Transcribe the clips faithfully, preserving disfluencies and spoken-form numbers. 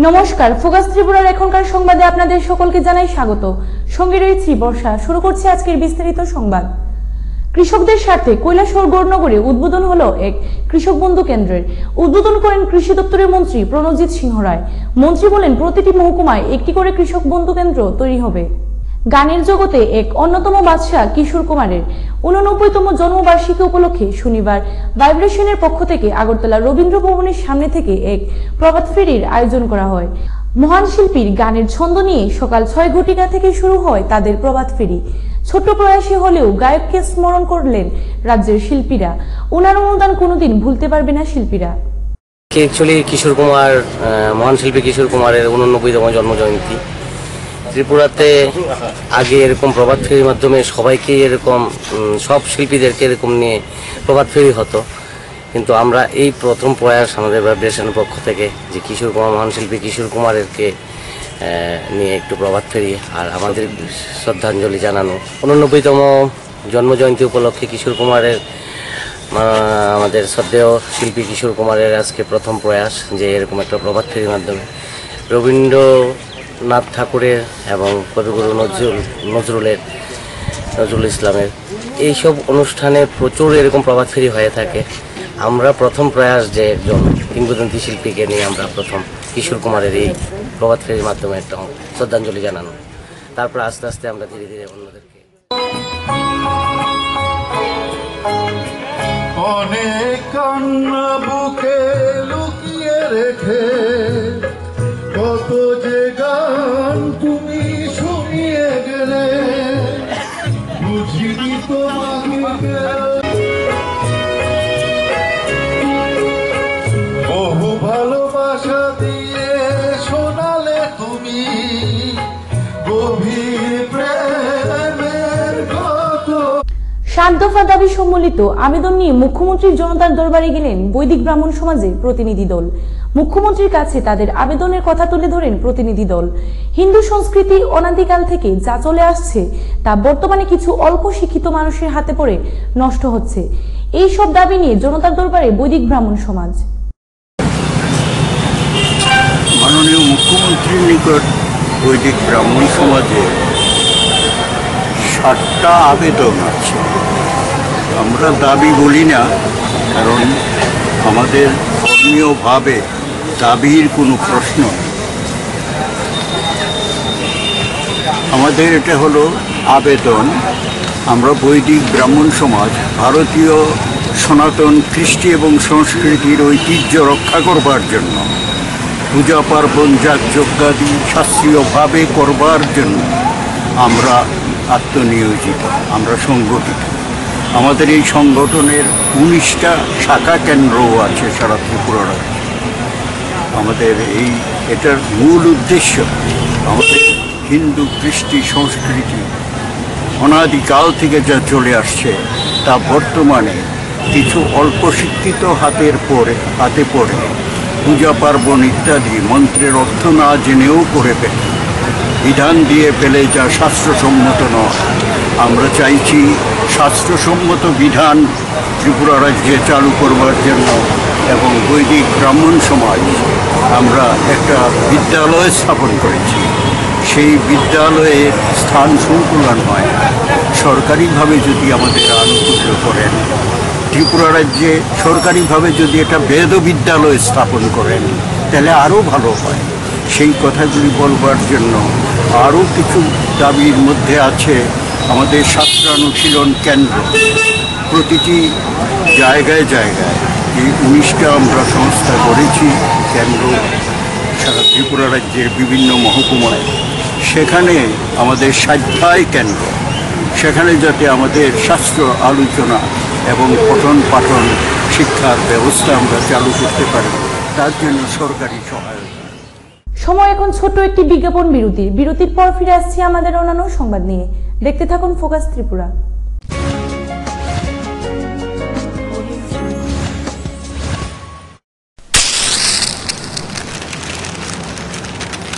নমস্কার, ফোকাস ত্রিপুরার এখনকার সংবাদে আপনাদের সকলকে জানাই স্বাগত। সঙ্গে রয়েছি বর্ষা। শুরু করছি আজকের বিস্তারিত সংবাদ। কৃষকদের স্বার্থে কৈলাসহর গৌরনগরে উদ্বোধন হলো এক কৃষক বন্ধু কেন্দ্রের। উদ্বোধন করেন কৃষি দপ্তরের মন্ত্রী প্রণজিৎ সিংহ রায়। মন্ত্রী বলেন, প্রতিটি মহকুমায় একটি করে কৃষক বন্ধু কেন্দ্র তৈরি হবে। গানের জগতে এক অন্যতম বাদশাহ কিশোর কুমারের উননব্বইতম জন্মবার্ষিকী উপলক্ষে শনিবার ভাইব্রেশনের পক্ষ থেকে আগরতলা রবীন্দ্র ভবনের সামনে থেকে এক প্রভাত ফেরির আয়োজন করা হয়। মহান শিল্পীর গানের ছন্দ নিয়ে সকাল ছয় ঘটিকা থেকে শুরু হয় তাদের প্রভাত ফেরি। ছোট্ট প্রয়াসী হলেও গায়ককে স্মরণ করলেন রাজ্যের শিল্পীরা। ওনার অনুদান কোনোদিন ভুলতে পারবে না শিল্পীরা। অ্যাকচুয়ালি কিশোর কুমার, মহান শিল্পী কিশোর কুমারের উননব্বইতম জন্মজয়ন্তী। ত্রিপুরাতে আগে এরকম প্রভাত ফেরির মাধ্যমে সবাইকে এরকম সব শিল্পীদেরকে এরকম নিয়ে প্রভাত ফেরি হতো, কিন্তু আমরা এই প্রথম প্রয়াস আমাদের ভাইব্রেশনের পক্ষ থেকে যে কিশোর কুমার, মহান শিল্পী কিশোর কুমারেরকে নিয়ে একটু প্রভাত ফেরি আর আমাদের শ্রদ্ধাঞ্জলি জানানো। উননব্বইতম জন্মজয়ন্তী উপলক্ষে কিশোর কুমারের, আমাদের শ্রদ্ধেয় শিল্পী কিশোর কুমারের আজকে প্রথম প্রয়াস যে এরকম একটা প্রভাত ফেরির মাধ্যমে রবীন্দ্রনাথ ঠাকুরের এবং কবিগুরু নজরুল নজরুলের নজরুল ইসলামের এইসব অনুষ্ঠানে প্রচুর এরকম প্রভাত ফেরি হয়ে থাকে। আমরা প্রথম প্রয়াস যে একজন কিংবদন্তি শিল্পীকে নিয়ে আমরা প্রথম কিশোর কুমারের এই প্রভাত ফেরির মাধ্যমে একটা শ্রদ্ধাঞ্জলি জানানো। তারপর আস্তে আস্তে আমরা ধীরে ধীরে অন্যদেরকে অনেক কান্না বুকে লুকিয়ে রেখে কত যে গান তুমি শুনিয়ে গেলে, বুঝিনি তোমাকে বহু ভালোবাসা দিয়ে শোনালে তুমি গভীর প্রেমের কত। সাত দফা দাবি সম্মিলিত আবেদন নিয়ে মুখ্যমন্ত্রীর জনতার দরবারে গেলেন বৈদিক ব্রাহ্মণ সমাজের প্রতিনিধি দল। মুখ্যমন্ত্রীর কাছে তাদের আবেদনের কথা তুলে ধরেন প্রতিনিধি দল। হিন্দু সংস্কৃতি অনাদিকাল থেকে যা চলে আসছে তা বর্তমানে কিছু অল্প শিক্ষিত মানুষের হাতে পড়ে নষ্ট হচ্ছে। এই সব দাবি নিয়ে জনতার দরবারে বৈদিক ব্রাহ্মণ সমাজ। মাননীয় মুখ্যমন্ত্রীর নিকট বৈদিক ব্রাহ্মণ সমাজের সাতটা আবেদন আছে। আমরা দাবি বলি না, কারণ আমাদের ধর্মীয়ভাবে দাবির কোনো প্রশ্ন নেই। আমাদের এটা হলো আবেদন। আমরা বৈদিক ব্রাহ্মণ সমাজ ভারতীয় সনাতন কৃষ্টি এবং সংস্কৃতির ঐতিহ্য রক্ষা করবার জন্য, পূজা পার্বণ যাগযজ্ঞাদি শাস্ত্রীয়ভাবে করবার জন্য আমরা আত্মনিয়োজিত, আমরা সংগঠিত। আমাদের এই সংগঠনের উনিশটা শাখা কেন্দ্রও আছে সারা ত্রিপুরা রাজ্যে। আমাদের এই এটার মূল উদ্দেশ্য আমাদের হিন্দু কৃষ্টি সংস্কৃতি অনাদিকাল থেকে যা চলে আসছে তা বর্তমানে কিছু অল্প শিক্ষিত হাতের পরে হাতে পড়ে পূজা পার্বণ ইত্যাদি মন্ত্রের অর্থ না জেনেও করে ফেলে, বিধান দিয়ে ফেলে যা শাস্ত্রসম্মত নয়। আমরা চাইছি শাস্ত্রসম্মত বিধান ত্রিপুরা রাজ্যে চালু করবার জন্য, এবং বৈদিক ব্রাহ্মণ সমাজ আমরা একটা বিদ্যালয় স্থাপন করেছি। সেই বিদ্যালয়ের স্থান সংকুলন হয় সরকারিভাবে যদি আমাদের আনুকূল্য করেন, ত্রিপুরা রাজ্যে সরকারিভাবে যদি একটা বেদ বিদ্যালয় স্থাপন করেন তাহলে আরও ভালো হয়। সেই কথাগুলি বলবার জন্য আরও কিছু দাবির মধ্যে আছে আমাদের শাস্ত্রানুশীলন কেন্দ্র। প্রতিটি জায়গায় জায়গায় এই উনিশটা আমরা সংস্থা করেছি কেন্দ্র সারা ত্রিপুরা রাজ্যের বিভিন্ন মহকুমায়। সেখানে আমাদের স্বাধ্যায় কেন্দ্র, সেখানে যাতে আমাদের শাস্ত্র আলোচনা এবং পঠন পাঠন শিক্ষার ব্যবস্থা আমরা চালু করতে পারি, তার জন্য সরকারি সহায়তা। সময় এখন ছোট্ট একটি বিজ্ঞাপন বিরতির। বিরতির পর ফিরে আসছি আমাদের অন্যান্য সংবাদ নিয়ে। দেখতে থাকুন ফোকাস ত্রিপুরা।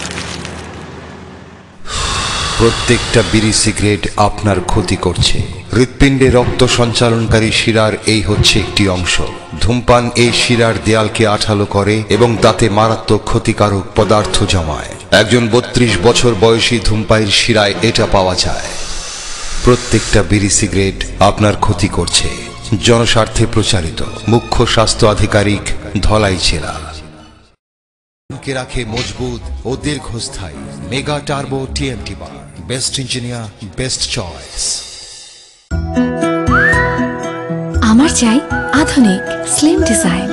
প্রত্যেকটা বিড়ি সিগারেট আপনার ক্ষতি করছে। হৃৎপিণ্ডে রক্ত সঞ্চালনকারী শিরার এই হচ্ছে একটি অংশ। ধূমপান এই শিরার দেয়ালকে আঠালো করে এবং তাতে মারাত্মক ক্ষতিকারক পদার্থ জমায়। একজন বত্রিশ বছর বয়সী ধূমপায়ীর শিরায় এটা পাওয়া যায়। প্রত্যেকটা বিড়ি সিগারেট আপনার ক্ষতি করছে। জনস্বার্থে প্রচারিত, মুখ্য স্বাস্থ্য আধিকারিক, ধলাই জেলা। কে রাখে মজবুত ও দীর্ঘস্থায়ী mega turbo TMT bar. Best engineer, best choice. আমার চাই আধুনিক স্লিম ডিজাইন।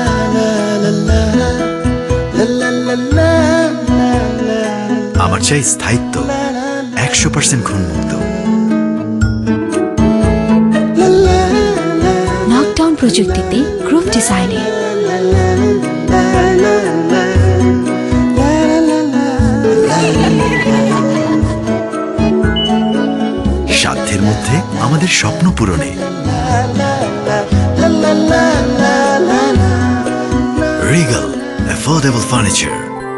আমার চাই স্থায়িত্ব, একশো পার্সেন্ট ঘুণমুক্ত। নকডাউন প্রযুক্তিতে গ্রুপ ডিজাইনে। সাধ্যের মধ্যে আমাদের স্বপ্ন পূরণে। Regal affordable furniture.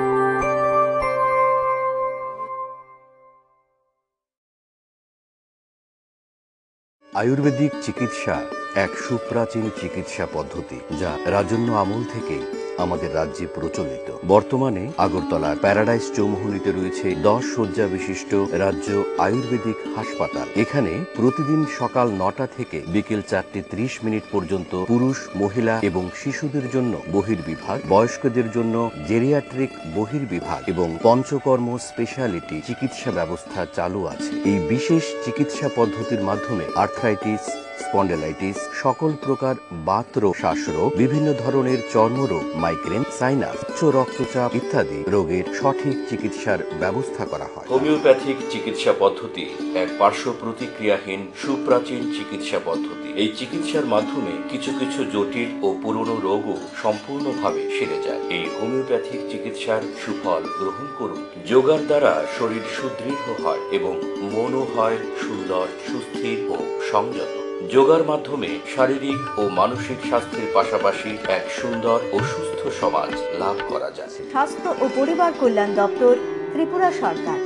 আয়ুর্বেদিক চিকিৎসা এক সুপ্রাচীন চিকিৎসা পদ্ধতি, যা রাজন্য আমল থেকে আমাদের রাজ্যে প্রচলিত। বর্তমানে আগরতলার প্যারাডাইস চৌমুহনীতে রয়েছে দশ শয্যা বিশিষ্ট রাজ্য আয়ুর্বেদিক হাসপাতাল। এখানে প্রতিদিন সকাল নটা থেকে বিকেল চারটে ত্রিশ মিনিট পর্যন্ত পুরুষ, মহিলা এবং শিশুদের জন্য বহির্বিভাগ, বয়স্কদের জন্য জেরিয়াট্রিক বহির্বিভাগ এবং পঞ্চকর্ম স্পেশালিটি চিকিৎসা ব্যবস্থা চালু আছে। এই বিশেষ চিকিৎসা পদ্ধতির মাধ্যমে আর্থ্রাইটিস, স্পন্ডেলাইটিস, সকল প্রকার বাতরোগ, শ্বাসরোগ, বিভিন্ন ধরনের চর্মরোগ, মাইগ্রেন, সাইনাস, উচ্চ রক্তচাপ ইত্যাদি রোগের সঠিক চিকিৎসার ব্যবস্থা করা হয়। হোমিওপ্যাথিক চিকিৎসা পদ্ধতি এক পার্শ্ব প্রতিক্রিয়াহীন সুপ্রাচীন চিকিৎসা পদ্ধতি। এই চিকিৎসার মাধ্যমে কিছু কিছু জটিল ও পুরনো রোগও সম্পূর্ণভাবে সেরে যায়। এই হোমিওপ্যাথিক চিকিৎসার সুফল গ্রহণ করুন। যোগার দ্বারা শরীর সুদৃঢ় হয় এবং মনও হয় সুন্দর, সুস্থির ও সংযত। যোগার মাধ্যমে শারীরিক ও মানসিক স্বাস্থ্যের পাশাপাশি এক সুন্দর ও সুস্থ সমাজ লাভ করা যায়। স্বাস্থ্য ও পরিবার কল্যাণ দপ্তর, ত্রিপুরা সরকার।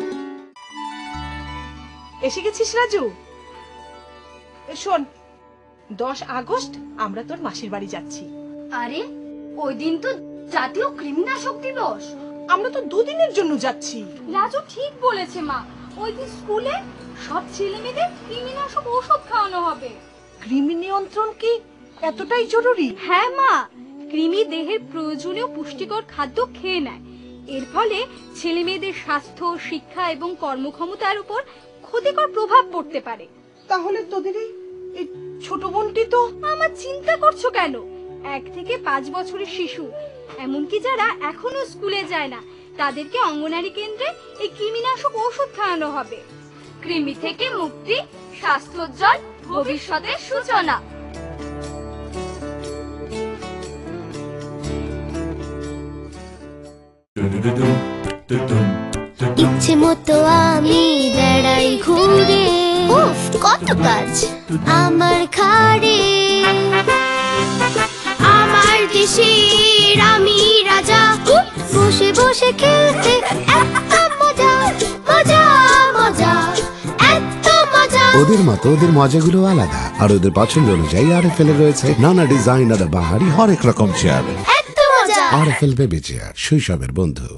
এসে গেছিস রাজু? শোন, দশ আগস্ট আমরা তোর মাসির বাড়ি যাচ্ছি। আরে ওই দিন তো জাতীয় কৃমিনাশক দিবস। আমরা তো দুদিনের জন্য যাচ্ছি। রাজু ঠিক বলেছে মা, ওই দিন স্কুলে সব ছেলেমেয়েদের কৃমিনাশক ওষুধ খাওয়ানো হবে। কৃমি নিয়ন্ত্রণ কি এতটাই জরুরি? হ্যাঁ মা, কৃমি দেহের প্রয়োজনীয় পুষ্টিকর খাদ্য খেয়ে নেয়। এর ফলে ছেলে মেয়েদের স্বাস্থ্য, শিক্ষা এবং কর্মক্ষমতার উপর ক্ষতিকর প্রভাব পড়তে পারে। তাহলে তোদের এই ছোট বোনটি তো। আমার চিন্তা করছো কেন? এক থেকে পাঁচ বছরের শিশু, এমনকি যারা এখনো স্কুলে যায় না, তাদেরকে অঙ্গনারী কেন্দ্রে এই কৃমিনাশক ওষুধ খাওয়ানো হবে। কৃমি থেকে মুক্তি, স্বাস্থ্যোজ্জ্বল ভবিষ্যতের সূচনা। ইচ্ছে মতো আমি বেড়াই ঘুরে, উফ কত কাজ আমার ঘাড়ে। আমার দেশের আমি রাজা, বসে বসে খেলতে এত মজা, মজা মজা, এত মজা। ওদের মতো ওদের মজাগুলো আলাদা, আর ওদের পছন্দ অনুযায়ী আরএফএল এ রয়েছে নানা ডিজাইন আর বাহারি হরেক রকম চেয়ার। এত মজা। আরএফএল বেবি চেয়ার, শৈশবের বন্ধু।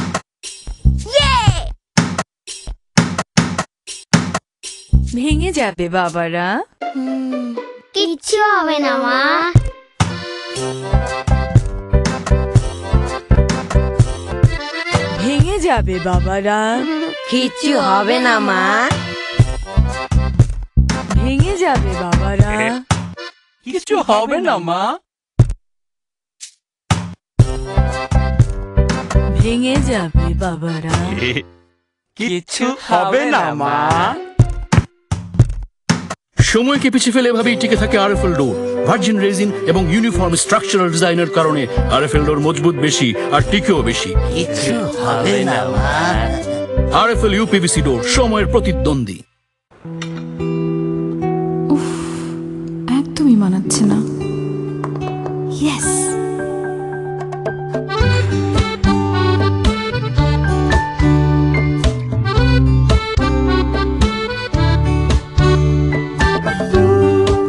ভেঙে যাবে বাবারা। কিচ্ছু হবে না মা। ভেঙে যাবে বাবারা। কিচ্ছু হবে না মা। ভেঙে যাবে বাবারা। কিচ্ছু হবে না মা। ভেঙে যাবে বাবারা। কিচ্ছু হবে না মা। সময়কে পিছিয়ে ফেলে এভাবেই টিকে থাকে আরএফএল ডোর। ভার্জিন রেজিন এবং ইউনিফর্ম স্ট্রাকচারাল ডিজাইনের কারণে আরএফএল ডোর মজবুত বেশি আর টিকেও বেশি। কিচ্ছু হবে না মা। আরএফএল ইউপিভিসি ডোর, সময়ের প্রতিদ্বন্দ্বী। উফ, একদমই মানাচ্ছে না। ইয়েস।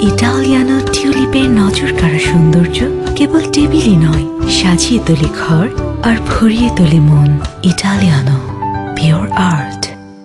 ইটালিয়ানো টিউলিপের নজর কাড়া সৌন্দর্য কেবল টেবিলই নয়, সাজিয়ে তোলে ঘর আর ভরিয়ে তোলে মন। Italiano, pure art.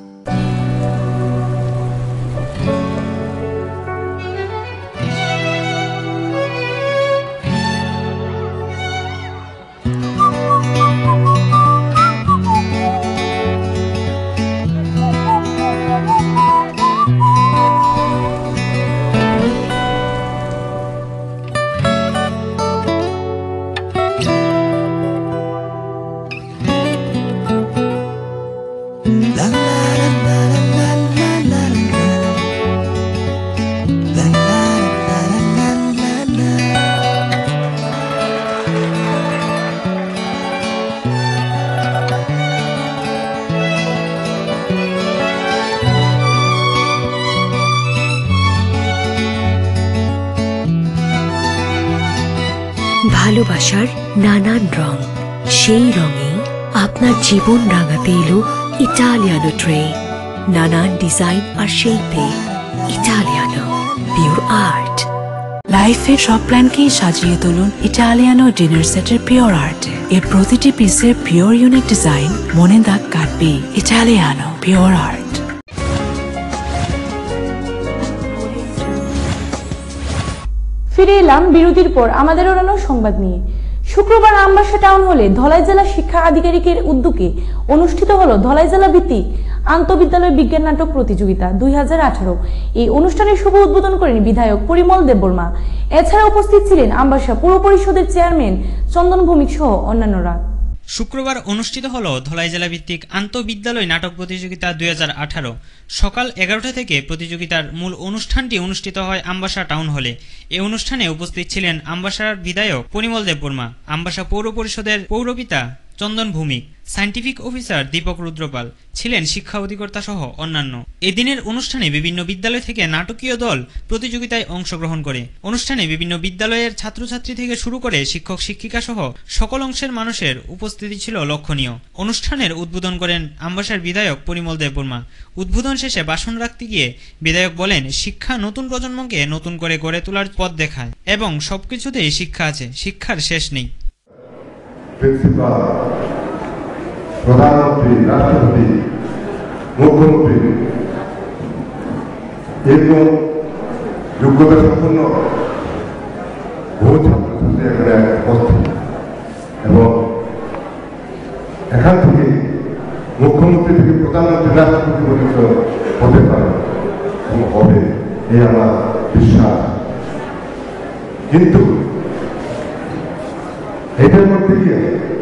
ভালোবাসার নানান রং, সেই রঙে আপনার জীবন রাঙাতে এলো ইটালিয়ানো ট্রে। নানান ডিজাইন আর শেপে ইটালিয়ানো, পিওর আর্ট। লাইফের সব প্ল্যানকেই সাজিয়ে তুলুন ইটালিয়ানো ডিনার সেটের পিওর আর্টে। এর প্রতিটি পিসের পিওর ইউনিক ডিজাইন মনে দাগ কাটবে। Italiano, pure art. ফিরে এলাম বিরতির পর আমাদের অন্যান্য সংবাদ নিয়ে। শুক্রবার আমবাসা টাউন হলে ধলাই জেলা শিক্ষা আধিকারিকের উদ্যোগে অনুষ্ঠিত হলো ধলাই জেলা ভিত্তিক আন্তঃবিদ্যালয় বিজ্ঞান নাটক প্রতিযোগিতা দুই হাজার আঠারো। এই অনুষ্ঠানের শুভ উদ্বোধন করেন বিধায়ক পরিমল দেববর্মা। এছাড়া উপস্থিত ছিলেন আমবাসা পৌর পরিষদের চেয়ারম্যান চন্দন ভৌমিক সহ অন্যান্যরা। শুক্রবার অনুষ্ঠিত হল ধলাই জেলা ভিত্তিক আন্তঃবিদ্যালয় নাটক প্রতিযোগিতা দুই হাজার আঠারো। সকাল এগারোটা থেকে প্রতিযোগিতার মূল অনুষ্ঠানটি অনুষ্ঠিত হয় আমবাসা টাউন হলে। এই অনুষ্ঠানে উপস্থিত ছিলেন আমবাসার বিধায়ক পরিমল দেববর্মা, আমবাসা পৌর পরিষদের পৌরপিতা চন্দন ভৌমিক, সায়েন্টিফিক অফিসার দীপক রুদ্রপাল, ছিলেন শিক্ষা অধিকর্তা সহ অন্যান্য। এদিনের অনুষ্ঠানে বিভিন্ন বিদ্যালয় থেকে নাটকীয় দল প্রতিযোগিতায় অংশগ্রহণ করে। অনুষ্ঠানে বিভিন্ন বিদ্যালয়ের ছাত্রছাত্রী থেকে শুরু করে শিক্ষক শিক্ষিকা সহ সকল অংশের মানুষের উপস্থিতি ছিল লক্ষণীয়। অনুষ্ঠানের উদ্বোধন করেন আমবাসার বিধায়ক পরিমল দেববর্মা। উদ্বোধন শেষে ভাষণ রাখতে গিয়ে বিধায়ক বলেন, শিক্ষা নতুন প্রজন্মকে নতুন করে গড়ে তোলার পথ দেখায় এবং সবকিছুতেই শিক্ষা আছে, শিক্ষার শেষ নেই। প্রিন্সিপাল, প্রধানমন্ত্রী, রাষ্ট্রপতি, মুখ্যমন্ত্রী এরকম যোগ্যতা সম্পন্ন বহু ছাত্রছাত্রী এখানে উপস্থিত এবং এখান থেকে মুখ্যমন্ত্রী থেকে প্রধানমন্ত্রী, রাষ্ট্রপতি পর্যন্ত হতে পারে এবং হবে, এই আমার বিশ্বাস। কিন্তু এটার মধ্যে গিয়ে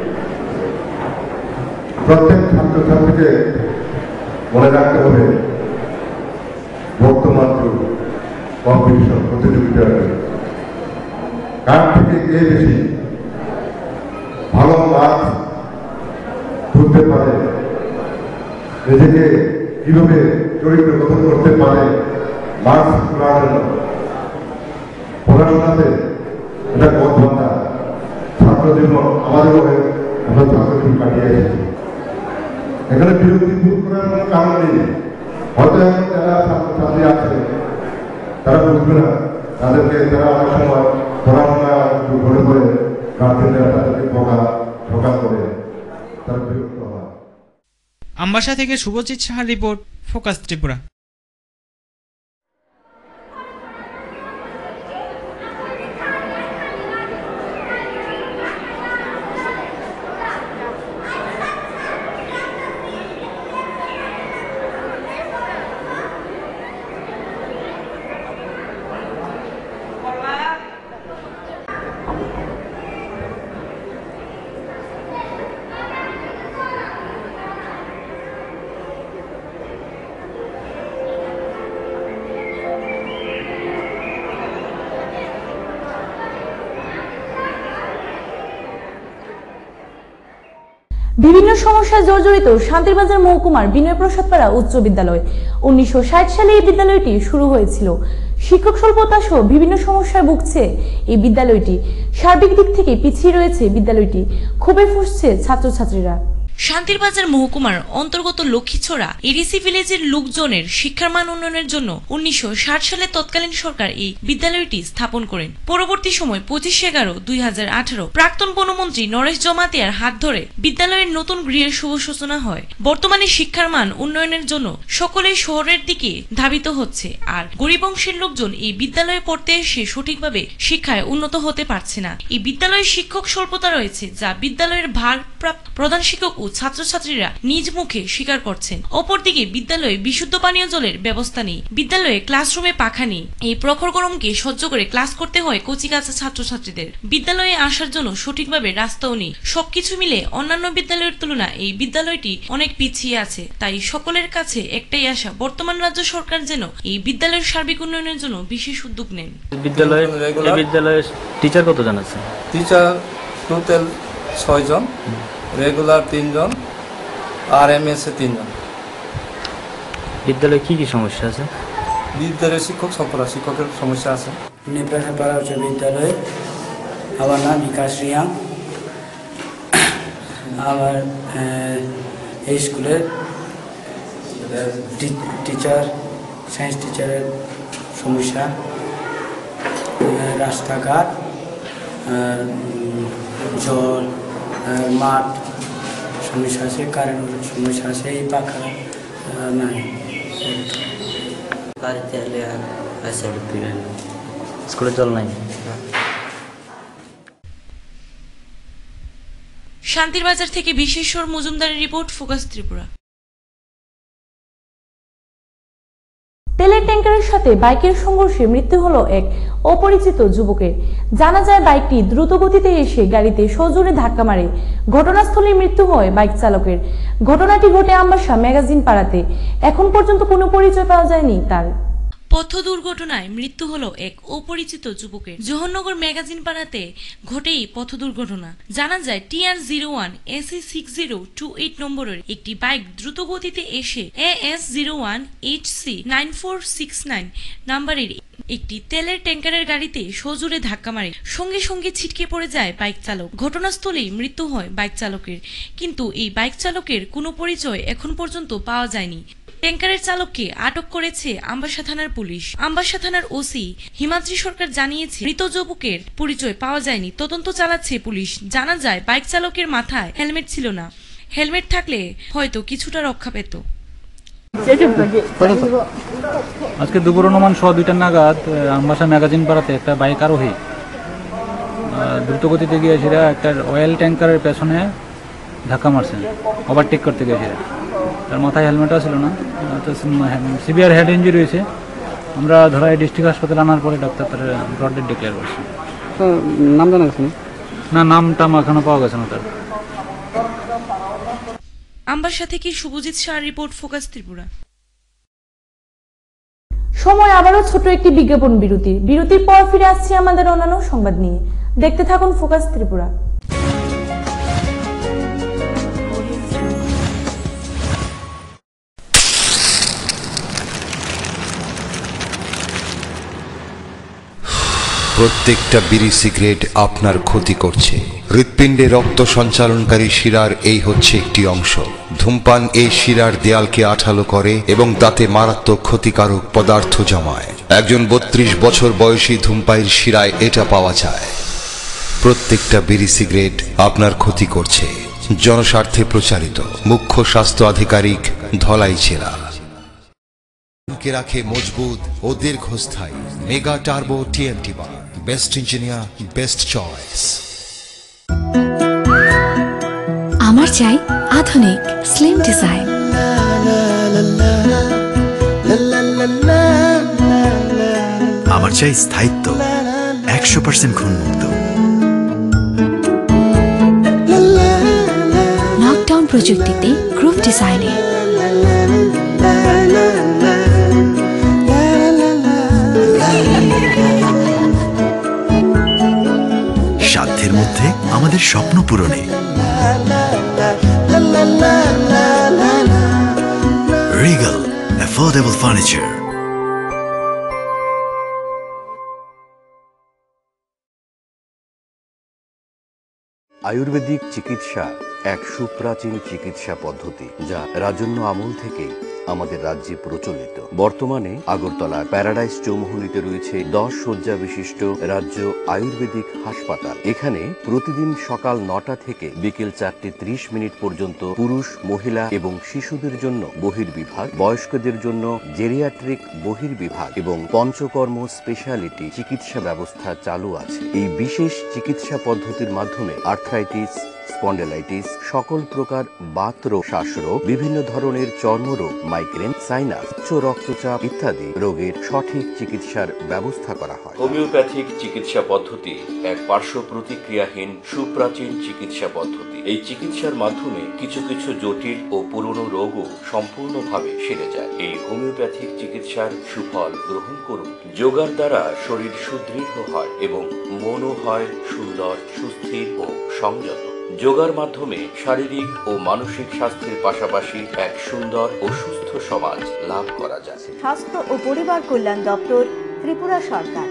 প্রত্যেক ছাত্রছাত্রীকে মনে রাখতে হবে বর্তমান কম্পিটিশন প্রতিযোগিতা কার থেকে কে বেশি ভালো মার্ক তুলতে পারে, নিজেকে কিভাবে চরিত্র গঠন করতে পারে, মার্কস তোলার জন্য পড়াশোনাতে এটা পথ বাঁধা ছাত্র জীবন আমাদেরও আমরা ছাত্র জীবন কাটিয়ে এসেছি। এখানে বিরক্তি দূর করার কোনো কারণ নেই। হয়তো এখন যারা ছাত্রছাত্রী আছে তারা বুঝবে না, তাদেরকে তারা অনেক সময় পড়াশোনা ঘরে করে গার্জেনরা তাদেরকে ঠকা ঠকা করে তারা বিরক্ত হয়। আমবাসা থেকে শুভজিৎ সাহার রিপোর্ট, ফোকাস ত্রিপুরা। বিভিন্ন সমস্যায় জর্জরিত শান্তিরবাজার মহকুমার বিনয় প্রসাদ পাড়া উচ্চ বিদ্যালয়। উনিশশো ষাট সালে এই বিদ্যালয়টি শুরু হয়েছিল। শিক্ষক স্বল্পতা সহ বিভিন্ন সমস্যায় ভুগছে এই বিদ্যালয়টি। সার্বিক দিক থেকে পিছিয়ে রয়েছে বিদ্যালয়টি, ক্ষোভে ফুঁসছে ছাত্রছাত্রীরা। শান্তিরবাজার মহকুমার অন্তর্গত লক্ষ্মীছড়া এডিসি ভিলেজের লোকজনের শিক্ষার মান উন্নয়নের জন্য উনিশশো ষাট সালে তৎকালীন সরকার এই বিদ্যালয়টি স্থাপন করেন। পরবর্তী সময় পঁচিশে এগারো দুই হাজার আঠারো প্রাক্তন বনমন্ত্রী নরেশ জমাতিয়ার হাত ধরে বিদ্যালয়ের নতুন গৃহের শুভ সূচনা হয়। বর্তমানে শিক্ষার মান উন্নয়নের জন্য সকলেই শহরের দিকে ধাবিত হচ্ছে, আর গরিব অংশের লোকজন এই বিদ্যালয়ে পড়তে এসে সঠিকভাবে শিক্ষায় উন্নত হতে পারছে না। এই বিদ্যালয়ে শিক্ষক স্বল্পতা রয়েছে, যা বিদ্যালয়ের ভারপ্রাপ্ত প্রধান শিক্ষক ও ছাত্রছাত্রীরা নিজ মুখে স্বীকার করছেন। অপরদিকে বিদ্যালয়ে বিশুদ্ধ পানীয় জলের ব্যবস্থা নেই, বিদ্যালয়ে ক্লাসরুমে পাখা নেই। এই প্রখর গরমকে সহ্য করে ক্লাস করতে হয় কচিকাঁচা ছাত্রছাত্রীদের। বিদ্যালয়ে আসার জন্য সঠিকভাবে রাস্তাও নেই। সবকিছু মিলে অন্যান্য বিদ্যালয়ের তুলনায় এই বিদ্যালয়টি অনেক পিছিয়ে আছে। তাই সকলের কাছে একটাই আশা, বর্তমান রাজ্য সরকার যেন এই বিদ্যালয়ের সার্বিক উন্নয়নের জন্য বিশেষ উদ্যোগ নেন। বিদ্যালয়ে বিদ্যালয়ের টিচার কতজন আছে? টিচার টোটাল ছয় জন, রেগুলার তিনজন, আর এম এস এ তিনজন। বিদ্যালয়ে কি কি সমস্যা আছে? বিদ্যালয়ে শিক্ষক সংকট, শিক্ষকের সমস্যা আছে। নেপ্রাসাপাড়া উচ্চ বিদ্যালয়, আমার নাম বিকাশ রিয়া। আমার এই স্কুলের টিচার, সায়েন্স টিচারের সমস্যা, রাস্তাঘাট, জল, মাঠ সমস্যা আছে, কারেন্টের সমস্যা আছে, এই পাখা নাই। স্কুলে জল নাই। শান্তিরবাজার থেকে বিশেশ্বর মজুমদারের রিপোর্ট, ফোকাস ত্রিপুরা। তেলের ট্যাঙ্কারের সাথে বাইকের সংঘর্ষে মৃত্যু হলো এক অপরিচিত যুবকের। জানা যায় বাইকটি দ্রুত গতিতে এসে গাড়িতে সজোরে ধাক্কা মারে। ঘটনাস্থলে মৃত্যু হয় বাইক চালকের। ঘটনাটি ঘটে আমবাসা ম্যাগাজিন পাড়াতে। এখন পর্যন্ত কোনো পরিচয় পাওয়া যায়নি তার। পথ দুর্ঘটনায় মৃত্যু হলো এক অপরিচিত যুবকের। জোহরনগর ম্যাগাজিন পাড়াতে ঘটেই পথ দুর্ঘটনা। জানা যায় T R zero one S A six zero two eight নম্বরের একটি বাইক দ্রুত গতিতে এসে A S zero one H C nine four six nine নাম্বারের একটি তেলের ট্যাঙ্কারের গাড়িতে সজোরে ধাক্কা মারে। সঙ্গে সঙ্গে ছিটকে পড়ে যায় বাইক চালক। ঘটনাস্থলেই মৃত্যু হয় বাইক চালকের, কিন্তু এই বাইক চালকের কোনো পরিচয় এখন পর্যন্ত পাওয়া যায়নি। ট্যাঙ্কারের চালককে আটক করেছে আমবাসা থানার পুলিশ। আমবাসা থানার ওসি হিমাদ্রি সরকার জানিয়েছে, মৃত যুবকের পরিচয় পাওয়া যায়নি, তদন্ত চালাচ্ছে পুলিশ। জানা যায় বাইক চালকের মাথায় হেলমেট ছিল না। হেলমেট থাকলে হয়তো কিছুটা রক্ষা পেত। আজকে দুপুর অনুমান সোয়া দুইটার নাগাদ আমবাসা ম্যাগাজিন পাড়াতে একটা বাইক আরোহী দ্রুত গতিতে গিয়ে সেটা একটা অয়েল ট্যাঙ্কারের পেছনে ধাক্কা মারছে, ওভারটেক করতে গিয়ে সেটা। তার মাথায় হেলমেটও ছিল না, তো সিভিয়ার হেড ইঞ্জুরি হয়েছে। আমরা ধরাই ডিস্ট্রিক্ট হাসপাতালে আনার পরে ডাক্তার তার ব্রড ডেড ডিক্লেয়ার করছে। নাম জানা গেছে না? নামটা এখনো পাওয়া গেছে না তার। আমবাসা থেকে শুভজিৎ শাহ রিপোর্ট, ফোকাস ত্রিপুরা। সময় আবারও ছোট একটি বিজ্ঞাপন বিরতি। বিরতির পর ফিরে আসছি আমাদের অন্যান্য সংবাদ নিয়ে। দেখতে থাকুন ফোকাস ত্রিপুরা। প্রত্যেকটা বিড়ি সিগারেট আপনার ক্ষতি করছে। হৃৎপিণ্ডে রক্ত সঞ্চালনকারী শিরার এই হচ্ছে একটি অংশ। ধূমপান এই শিরার দেয়ালকে আঠালো করে এবং তাতে মারাত্মক ক্ষতিকারক পদার্থ জমায়। একজন বত্রিশ বছর বয়সী ধূমপায়ীর শিরায় এটা পাওয়া যায়। প্রত্যেকটা বিড়ি সিগারেট আপনার ক্ষতি করছে। জনস্বার্থে প্রচারিত, মুখ্য স্বাস্থ্য আধিকারিক, ধলাই জেলা। কে রাখে মজবুত ও দীর্ঘস্থায়ী mega turbo TMT bar. Best engineer, best choice. আমার চাই আধুনিক স্লিম ডিজাইন। আমার চাই স্থায়িত্ব, একশো পার্সেন্ট ঘুণমুক্ত। নকডাউন প্রযুক্তিতে গ্রুপ ডিজাইনে। সাধ্যের মধ্যে আমাদের স্বপ্ন পূরণে রিগাল অ্যাফোর্ডেবল ফার্নিচার। আয়ুর্বেদিক চিকিৎসা এক সুপ্রাচীন চিকিৎসা পদ্ধতি যা রাজন্য আমল থেকেই আমাদের রাজ্যে প্রচলিত। বর্তমানে আগরতলার প্যারাডাইস চৌমুহনীতে রয়েছে দশ শয্যা বিশিষ্ট রাজ্য আয়ুর্বেদিক হাসপাতাল। এখানে প্রতিদিন সকাল নটা থেকে বিকেল চারটে ত্রিশ মিনিট পর্যন্ত পুরুষ, মহিলা এবং শিশুদের জন্য বহির্বিভাগ, বয়স্কদের জন্য জেরিয়াট্রিক বহির্বিভাগ এবং পঞ্চকর্ম স্পেশালিটি চিকিৎসা ব্যবস্থা চালু আছে। এই বিশেষ চিকিৎসা পদ্ধতির মাধ্যমে আর্থ্রাইটিস, স্পন্ডেলাইটিস, সকল প্রকার বাতরোগ, শ্বাসরোগ, বিভিন্ন ধরনের চর্মরোগ, মাইগ্রেন, সাইনাস, উচ্চ রক্তচাপ ইত্যাদি রোগের সঠিক চিকিৎসার ব্যবস্থা করা হয়। হোমিওপ্যাথিক চিকিৎসা পদ্ধতি এক পার্শ্ব প্রতিক্রিয়াহীন সুপ্রাচীন চিকিৎসা পদ্ধতি। এই চিকিৎসার মাধ্যমে কিছু কিছু জটিল ও পুরনো রোগও সম্পূর্ণভাবে সেরে যায়। এই হোমিওপ্যাথিক চিকিৎসার সুফল গ্রহণ করুন। যোগার দ্বারা শরীর সুদৃঢ় হয় এবং মনও হয় সুন্দর, সুস্থির ও সংযত। যোগার মাধ্যমে শারীরিক ও মানসিক স্বাস্থ্যের পাশাপাশি এক সুন্দর ও সুস্থ সমাজ লাভ করা যায়। স্বাস্থ্য ও পরিবার কল্যাণ দপ্তর, ত্রিপুরা সরকার।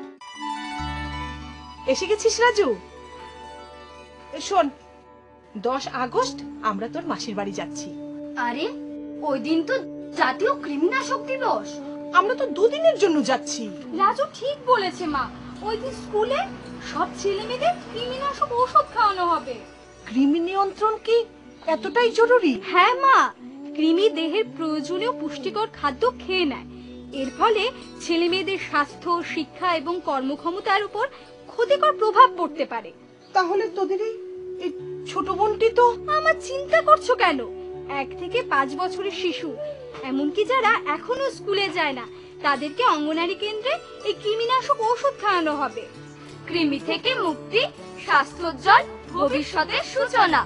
এসে গেছিস রাজু? শোন, দশ আগস্ট আমরা তোর মাসির বাড়ি যাচ্ছি। আরে ওই দিন তো জাতীয় কৃমিনাশক দিবস। আমরা তো দুদিনের জন্য যাচ্ছি। রাজু ঠিক বলেছে মা, ওই দিন স্কুলে সব ছেলে মেয়েদের কৃমিনাশক ওষুধ খাওয়ানো হবে। কৃমি নিয়ন্ত্রণ কি এতটাই জরুরি? হ্যাঁ মা, কৃমি দেহের প্রয়োজনীয় পুষ্টিকর খাদ্য খেয়ে নেয়। এর ফলে ছেলে মেয়েদের স্বাস্থ্য, শিক্ষা এবং কর্মক্ষমতার উপর ক্ষতিকর প্রভাব পড়তে পারে। তাহলে তোদের এই ছোট বোনটি তো। আমার চিন্তা করছো কেন? এক থেকে পাঁচ বছরের শিশু, এমনকি যারা এখনো স্কুলে যায় না, তাদেরকে অঙ্গনারী কেন্দ্রে এই কৃমিনাশক ওষুধ খাওয়ানো হবে। কৃমি থেকে মুক্তি, স্বাস্থ্যোজ্জ্বল ভবিষ্যতের সূচনা।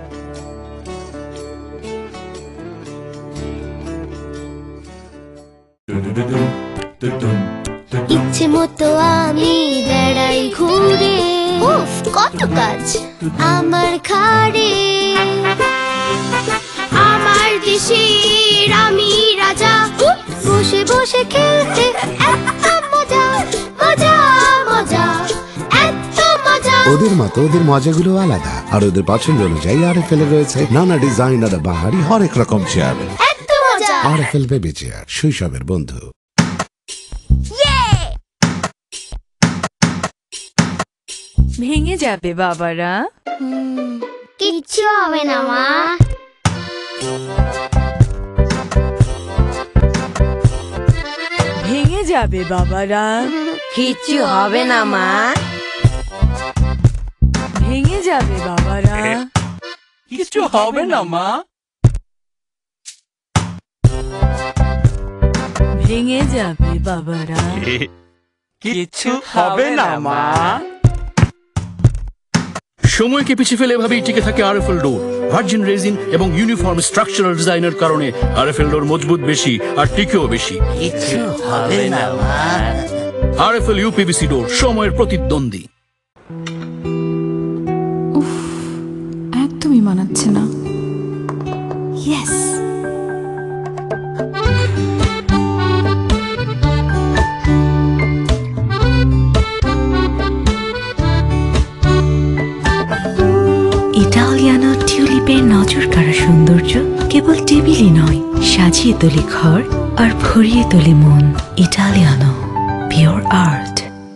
ইচ্ছে মতো আমি বেড়াই ঘুরে, উফ কত কাজ আমার ঘাড়ে। আমার দেশের আমি রাজা, বসে বসে খেলতে এত মজা, মজা মজা, এত মজা। ওদের মতো ওদের মজাগুলো আলাদা, আর ওদের পছন্দ অনুযায়ী আরএফএল এ রয়েছে নানা ডিজাইন আর বাহারি হরেক রকম চেয়ার। এত মজা। আরএফএল বেবি চেয়ার, শৈশবের বন্ধু। ভেঙে যাবে বাবারা। কিচ্ছু হবে না মা। ভেঙে যাবে বাবারা। কিচ্ছু হবে না মা। ভেঙে যাবে বাবারা। কিছু হবে না মা। ভেঙে যাবে বাবারা। কিছু হবে না মা। সময়কে পিছিয়ে ফেলে এভাবেই টিকে থাকে আরএফএল ডোর। ভার্জিন রেজিন এবং ইউনিফর্ম স্ট্রাকচারাল ডিজাইনের কারণে আরএফএল ডোর মজবুত বেশি আর টিকেও বেশি। কিছু হবে না মা। আরএফএল ইউপিভিসি ডোর, সময়ের প্রতিদ্বন্দ্বী। উফ, একদমই মানাচ্ছে না। ইয়েস, ইটালিয়ানো টিউলিপের নজর কাড়া সৌন্দর্য কেবল টেবিলই নয়, সাজিয়ে তোলে ঘর আর ভরিয়ে তোলে মন। Italiano, pure art.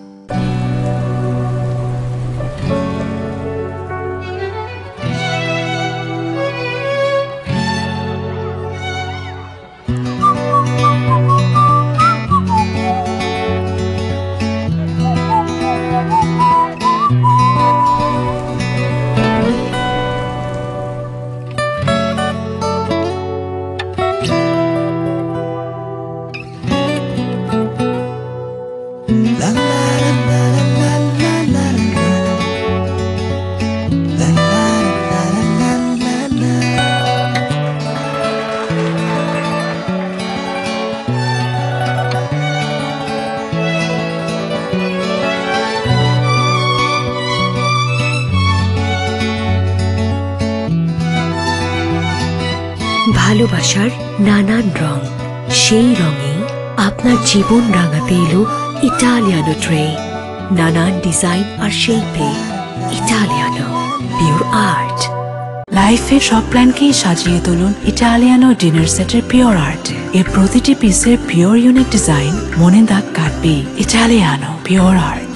ভালোবাসার নানান রং, সেই রঙে আপনার জীবন রাঙাতে এলো ইটালিয়ানো ট্রে। নানান ডিজাইন আর শেপে ইটালিয়ানো, পিওর আর্ট। লাইফের সব প্ল্যানকেই সাজিয়ে তুলুন ইটালিয়ানো ডিনার সেটের পিওর আর্টে। এর প্রতিটি পিসের পিওর ইউনিক ডিজাইন মনে দাগ কাটবে। Italiano pure art.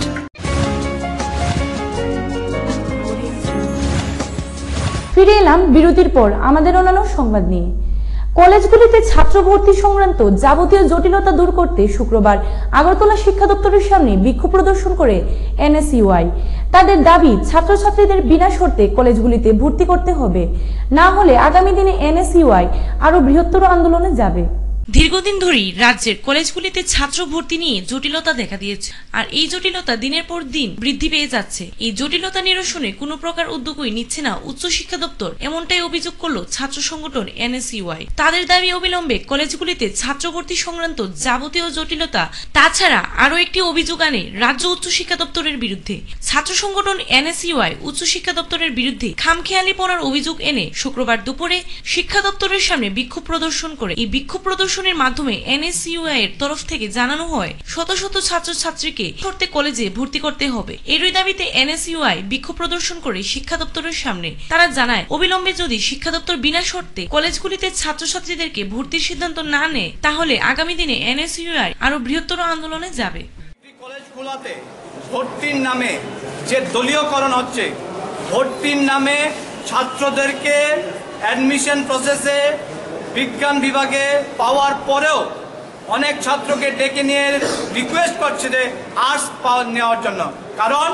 ফিরে এলাম বিরতির পর আমাদের অন্যান্য সংবাদ নিয়ে। কলেজগুলিতে ছাত্র ভর্তি সংক্রান্ত যাবতীয় জটিলতা দূর করতে শুক্রবার আগরতলা শিক্ষা দপ্তরের সামনে বিক্ষোভ প্রদর্শন করে এনএসইউআই। তাদের দাবি, ছাত্রছাত্রীদের বিনা শর্তে কলেজগুলিতে ভর্তি করতে হবে, না হলে আগামী দিনে এনএসইউআই আরো বৃহত্তর আন্দোলনে যাবে। দীর্ঘদিন ধরেই রাজ্যের কলেজগুলিতে ছাত্র ভর্তি নিয়ে জটিলতা দেখা দিয়েছে, আর এই জটিলতা দিনের পর দিন বৃদ্ধি পেয়ে যাচ্ছে। এই জটিলতা নিরসনে কোনো প্রকার উদ্যোগই নিচ্ছে না উচ্চ শিক্ষা দপ্তর, এমনটাই অভিযোগ করলো ছাত্র সংগঠন এনএসইউআই। তাদের দাবি, অবিলম্বে কলেজগুলিতে ছাত্র ভর্তি সংক্রান্ত যাবতীয় জটিলতা, তাছাড়া আরো একটি অভিযোগ আনে রাজ্য উচ্চ শিক্ষা দপ্তরের বিরুদ্ধে। ছাত্র সংগঠন এনএসইউআই উচ্চ শিক্ষা দপ্তরের বিরুদ্ধে খামখেয়ালিপনার অভিযোগ এনে শুক্রবার দুপুরে শিক্ষা দপ্তরের সামনে বিক্ষোভ প্রদর্শন করে। এই বিক্ষোভ প্রদর্শন প্রদর্শনের মাধ্যমে এনএসইউআই এর তরফ থেকে জানানো হয় শত শত ছাত্রছাত্রীকে শর্তে কলেজে ভর্তি করতে হবে। এরই দাবিতে এনএসইউআই বিক্ষোভ প্রদর্শন করে শিক্ষা দপ্তরের সামনে। তারা জানায়, অবিলম্বে যদি শিক্ষা দপ্তর বিনা শর্তে কলেজগুলিতে ছাত্রছাত্রীদেরকে ভর্তির সিদ্ধান্ত না নেয়, তাহলে আগামী দিনে এনএসইউআই আরো বৃহত্তর আন্দোলনে যাবে। কলেজগুলোতে ভর্তির নামে যে দলীয়করণ হচ্ছে, ভর্তির নামে ছাত্রদেরকে অ্যাডমিশন প্রসেসে বিজ্ঞান বিভাগে পাওয়ার পরেও অনেক ছাত্রকে ডেকে নিয়ে রিকোয়েস্ট করছে যে আর্টস পাওয়ার নেওয়ার জন্য, কারণ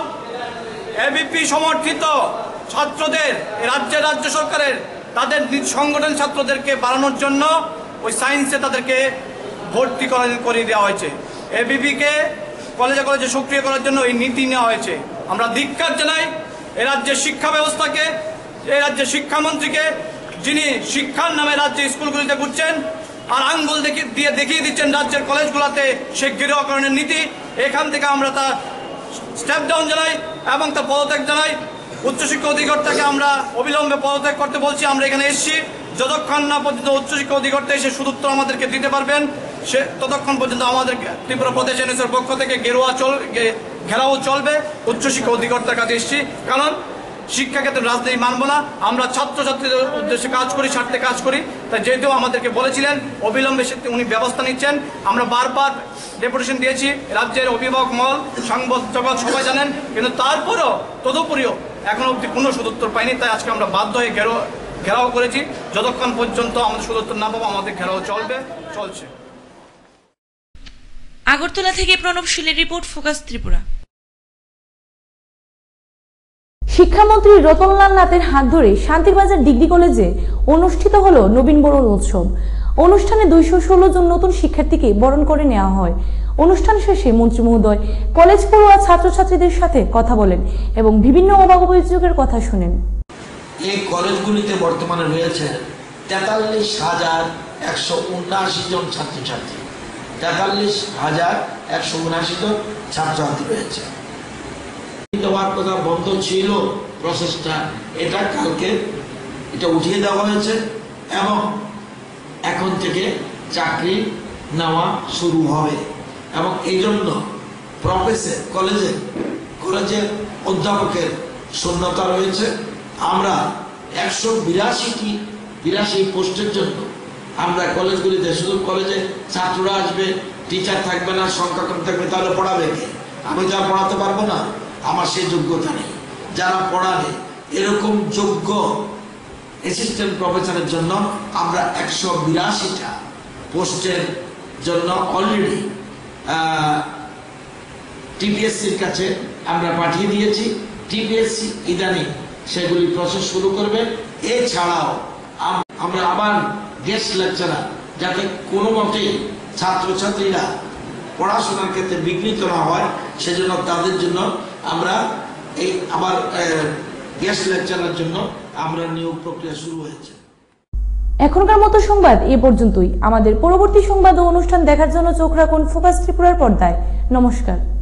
এবিপি সমর্থিত ছাত্রদের রাজ্যের রাজ্য সরকারের তাদের সংগঠন ছাত্রদেরকে বাড়ানোর জন্য ওই সায়েন্সে তাদেরকে ভর্তি করিয়ে দেওয়া হয়েছে। এবিপিকে কলেজে কলেজে সক্রিয় করার জন্য এই নীতি নেওয়া হয়েছে। আমরা ধিক্কার জানাই এ রাজ্যের শিক্ষা ব্যবস্থাকে, এই রাজ্যের শিক্ষামন্ত্রীকে, যিনি শিক্ষার নামে রাজ্যে স্কুলগুলিতে ঘুরছেন আর আঙ্গুল দিয়ে দেখিয়ে দিচ্ছেন রাজ্যের কলেজগুলোতে সে গৃহকরণের নীতি। এখান থেকে আমরা তা স্টেপ ডাউন জানাই এবং তা পদত্যাগ জানাই। উচ্চশিক্ষা অধিকর্তাকে আমরা অবিলম্বে পদত্যাগ করতে বলছি। আমরা এখানে এসেছি যতক্ষণ না পর্যন্ত উচ্চশিক্ষা অধিকর্তা এসে সুদুত্তর আমাদেরকে দিতে পারবেন, সে ততক্ষণ পর্যন্ত আমাদের ত্রিপুরা প্রদেশ এনএসের পক্ষ থেকে গেরুয়া চল ঘেরাও চলবে। উচ্চশিক্ষা অধিকর্তার কাছে এসেছি কারণ শিক্ষাক্ষেত্রে রাজনীতি মানব না, আমরা ছাত্রছাত্রীদের উদ্দেশ্যে কাজ করি, স্বার্থে কাজ করি। তাই যেহেতু আমাদেরকে বলেছিলেন অবিলম্বে উনি ব্যবস্থা নিচ্ছেন, আমরা বারবার ডেপুটেশন দিয়েছি, রাজ্যের অভিভাবক মহল, সংবাদ জগৎ সবাই জানেন, কিন্তু তারপরেও তদুপরিও এখনো অব্দি কোনো সুদুত্তর পাইনি। তাই আজকে আমরা বাধ্য হয়ে ঘেরাও ঘেরাও করেছি। যতক্ষণ পর্যন্ত আমাদের সুদুত্তর না পাবো আমাদের ঘেরাও চলবে, চলছে। আগরতলা থেকে প্রণব শীলের রিপোর্ট, ফোকাস ত্রিপুরা। শিক্ষামন্ত্রী রতনলাল নাথের হাত ধরে শান্তিরবাজার ডিগ্রি কলেজে অনুষ্ঠিত হলো নবীন বরণ উৎসব। অনুষ্ঠানে দুইশো ষোলো জন নতুন শিক্ষার্থীকে বরণ করে নেওয়া হয়। অনুষ্ঠান শেষে মন্ত্রী মহোদয় কলেজ পড়ুয়া ছাত্রছাত্রীদের সাথে কথা বলেন এবং বিভিন্ন অভাব অভিযোগের কথা শুনেন। এই কলেজগুলিতে বর্তমানে রয়েছে তেতাল্লিশ হাজার একশো উনআশি জন ছাত্রছাত্রী, তেতাল্লিশ হাজার একশো উনআশি জন ছাত্রছাত্রী রয়েছে। দেওয়ার কথা বন্ধ ছিল প্রসেসটা, এটা কালকে এটা উঠিয়ে দেওয়া হয়েছে এবং এখন থেকে চাকরি নেওয়া শুরু হবে এবং এই জন্য প্রফেসর কলেজে কলেজের অধ্যাপকের শূন্যতা রয়েছে। আমরা একশো বিরাশিটি বিরাশি পোস্টের জন্য আমরা কলেজগুলিতে, শুধু কলেজে ছাত্ররা আসবে, টিচার থাকবে না, সংখ্যা কম থাকবে, তাহলে পড়াবে কে? আমি যা পড়াতে পারবো না, আমার সেই যোগ্যতা নেই। যারা পড়াবে এরকম যোগ্য অ্যাসিস্ট্যান্ট প্রফেসরের জন্য আমরা একশো বিরাশিটা পোস্টের জন্য অলরেডি টিপিএসসির কাছে আমরা পাঠিয়ে দিয়েছি। টিপিএসসি ইদানিং সেগুলি প্রসেস শুরু করবে। এছাড়াও আমরা আবার গেস্ট লেকচারার, যাতে কোনো মতেই ছাত্রছাত্রীরা পড়াশোনার ক্ষেত্রে বিঘ্নিত না হয়, সেজন্য তাদের জন্য আমরা এই আবার গেস্ট লেকচারের জন্য আমরা নিয়োগ প্রক্রিয়া শুরু হয়েছে। এখনকার মতো সংবাদ এ পর্যন্তই। আমাদের পরবর্তী সংবাদ ও অনুষ্ঠান দেখার জন্য চোখ রাখুন ফোকাস ত্রিপুরার পর্দায়। নমস্কার।